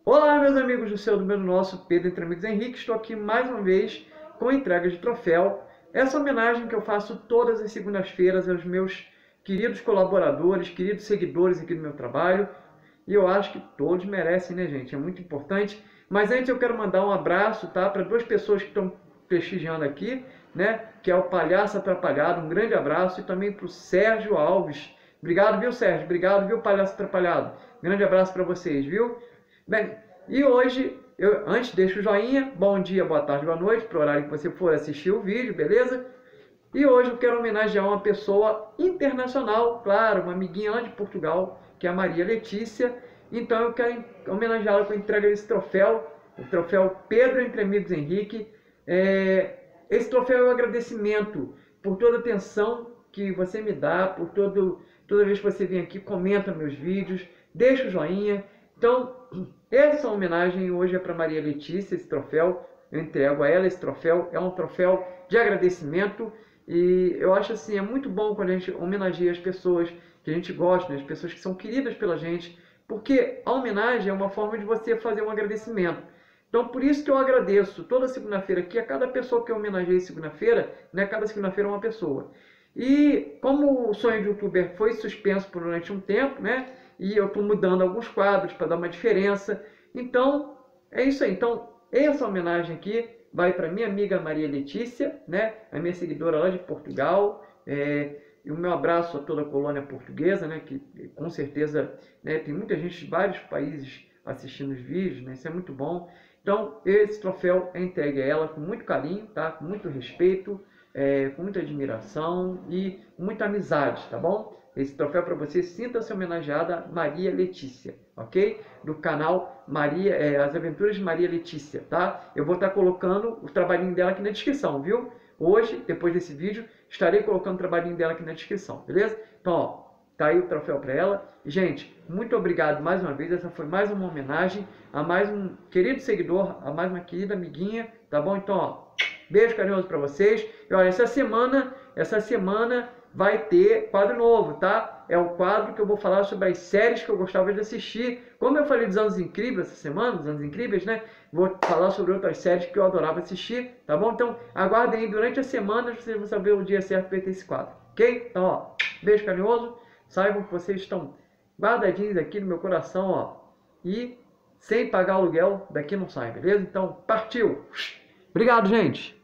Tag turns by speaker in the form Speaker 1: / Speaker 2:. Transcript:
Speaker 1: Olá, meus amigos do seu, do meu, do nosso, Pedro Entre Amigos Henrique. Estou aqui mais uma vez com a entrega de troféu. Essa homenagem que eu faço todas as segundas-feiras aos meus queridos colaboradores, queridos seguidores aqui do meu trabalho. E eu acho que todos merecem, né, gente? É muito importante. Mas antes eu quero mandar um abraço, tá, para duas pessoas que estão prestigiando aqui, né? Que é o Palhaço Atrapalhado. Um grande abraço. E também para o Sérgio Alves. Obrigado, viu, Sérgio? Obrigado, viu, Palhaço Atrapalhado? Grande abraço para vocês, viu? Bem, e hoje, antes deixa o joinha, bom dia, boa tarde, boa noite, para o horário que você for assistir o vídeo, beleza? E hoje eu quero homenagear uma pessoa internacional, claro, uma amiguinha lá de Portugal, que é a Maria Letícia. Então eu quero homenageá-la com a entrega desse troféu, o troféu Pedro Entre Amigos Henrique. Esse troféu é um agradecimento por toda a atenção que você me dá, por toda vez que você vem aqui, comenta meus vídeos, deixa o joinha. Então, essa homenagem hoje é para Maria Letícia, esse troféu, eu entrego a ela esse troféu, é um troféu de agradecimento e eu acho assim, é muito bom quando a gente homenageia as pessoas que a gente gosta, né, as pessoas que são queridas pela gente, porque a homenagem é uma forma de você fazer um agradecimento. Então, por isso que eu agradeço toda segunda-feira aqui a cada pessoa que eu homenageei segunda-feira, né, cada segunda-feira uma pessoa. E como o sonho de youtuber foi suspenso durante um tempo, né? E eu estou mudando alguns quadros para dar uma diferença. Então, é isso aí. Então, essa homenagem aqui vai para minha amiga Maria Letícia, né? A minha seguidora lá de Portugal. E o meu abraço a toda a colônia portuguesa, né? Que com certeza, né, tem muita gente de vários países assistindo os vídeos, né? Isso é muito bom. Então, esse troféu é entregue a ela com muito carinho, tá? Com muito respeito, com muita admiração e muita amizade, tá bom? Esse troféu para você, sinta-se homenageada Maria Letícia, ok? Do canal As Aventuras de Maria Letícia, tá? Eu vou estar colocando o trabalhinho dela aqui na descrição, viu? Hoje, depois desse vídeo, estarei colocando o trabalhinho dela aqui na descrição, beleza? Então, ó, tá aí o troféu para ela. E, gente, muito obrigado mais uma vez. Essa foi mais uma homenagem a mais um querido seguidor, a mais uma querida amiguinha, tá bom? Então, ó, beijo carinhoso para vocês. E olha, essa semana vai ter quadro novo, tá? É o quadro que eu vou falar sobre as séries que eu gostava de assistir. Como eu falei dos Anos Incríveis essa semana, dos Anos Incríveis, né? Vou falar sobre outras séries que eu adorava assistir, tá bom? Então, aguardem aí durante a semana, vocês vão saber o dia certo para ter esse quadro, ok? Então, ó, beijo carinhoso. Saibam que vocês estão guardadinhos aqui no meu coração, ó. E sem pagar aluguel, daqui não sai, beleza? Então, partiu! Obrigado, gente!